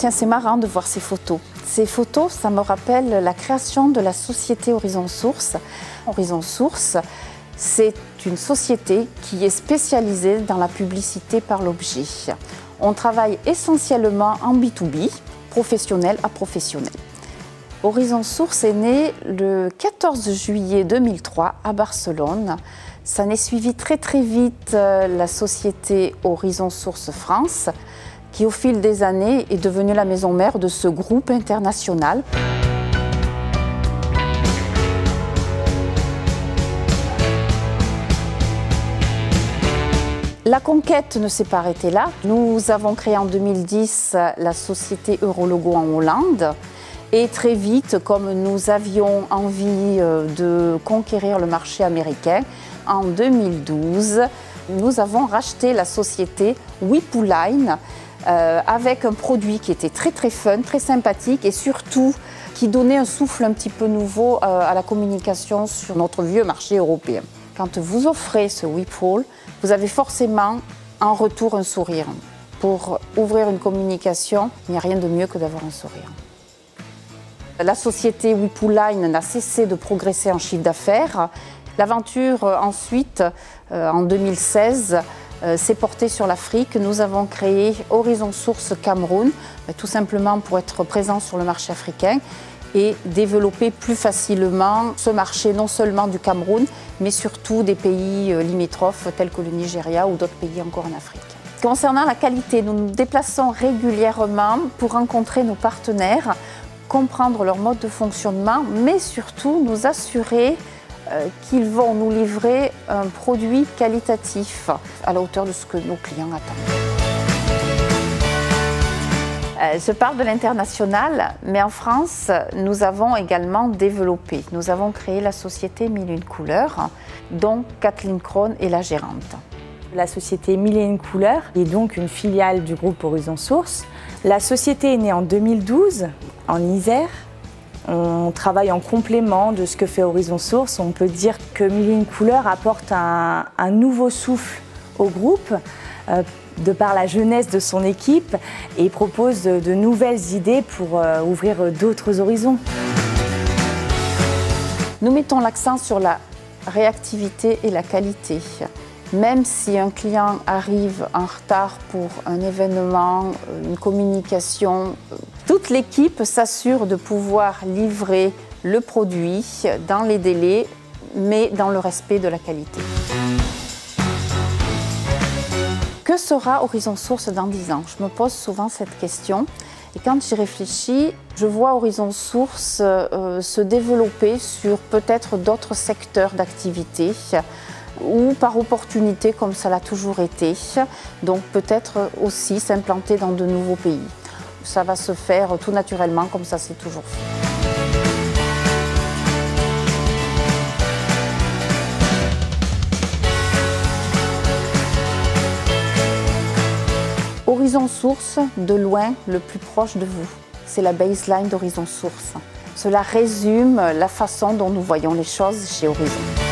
Tiens, c'est marrant de voir ces photos. Ces photos, ça me rappelle la création de la société Horizon Source. Horizon Source, c'est une société qui est spécialisée dans la publicité par l'objet. On travaille essentiellement en B2B, professionnel à professionnel. Horizon Source est né le 14 juillet 2003 à Barcelone. Ça n'est suivi très vite la société Horizon Source France, qui au fil des années est devenue la maison mère de ce groupe international. La conquête ne s'est pas arrêtée là. Nous avons créé en 2010 la société Eurologo en Hollande. Et très vite, comme nous avions envie de conquérir le marché américain, en 2012, nous avons racheté la société Whipooline avec un produit qui était très fun, très sympathique et surtout qui donnait un souffle un petit peu nouveau à la communication sur notre vieux marché européen. Quand vous offrez ce Whippool, vous avez forcément en retour un sourire. Pour ouvrir une communication, il n'y a rien de mieux que d'avoir un sourire. La société Whipooline n'a cessé de progresser en chiffre d'affaires. L'aventure ensuite, en 2016, s'est portée sur l'Afrique. Nous avons créé Horizon Source Cameroun, tout simplement pour être présent sur le marché africain et développer plus facilement ce marché, non seulement du Cameroun, mais surtout des pays limitrophes tels que le Nigeria ou d'autres pays encore en Afrique. Concernant la qualité, nous nous déplaçons régulièrement pour rencontrer nos partenaires, comprendre leur mode de fonctionnement, mais surtout nous assurer qu'ils vont nous livrer un produit qualitatif à la hauteur de ce que nos clients attendent. Je parle de l'international, mais en France, nous avons également développé. Nous avons créé la société Mille et Une Couleurs, dont Kathleen Krohn est la gérante. La société Mille et Une Couleurs est donc une filiale du groupe Horizon Source. La société est née en 2012 en Isère. On travaille en complément de ce que fait Horizon Source. On peut dire que Mille et Une Couleurs apporte un nouveau souffle au groupe de par la jeunesse de son équipe et propose de nouvelles idées pour ouvrir d'autres horizons. Nous mettons l'accent sur la réactivité et la qualité. Même si un client arrive en retard pour un événement, une communication, toute l'équipe s'assure de pouvoir livrer le produit dans les délais, mais dans le respect de la qualité. Que sera Horizon Source dans 10 ans? Je me pose souvent cette question. Et quand j'y réfléchis, je vois Horizon Source se développer sur peut-être d'autres secteurs d'activité ou par opportunité comme ça l'a toujours été. Donc peut-être aussi s'implanter dans de nouveaux pays. Ça va se faire tout naturellement comme ça s'est toujours fait. Horizon Source, de loin, le plus proche de vous. C'est la baseline d'Horizon Source. Cela résume la façon dont nous voyons les choses chez Horizon.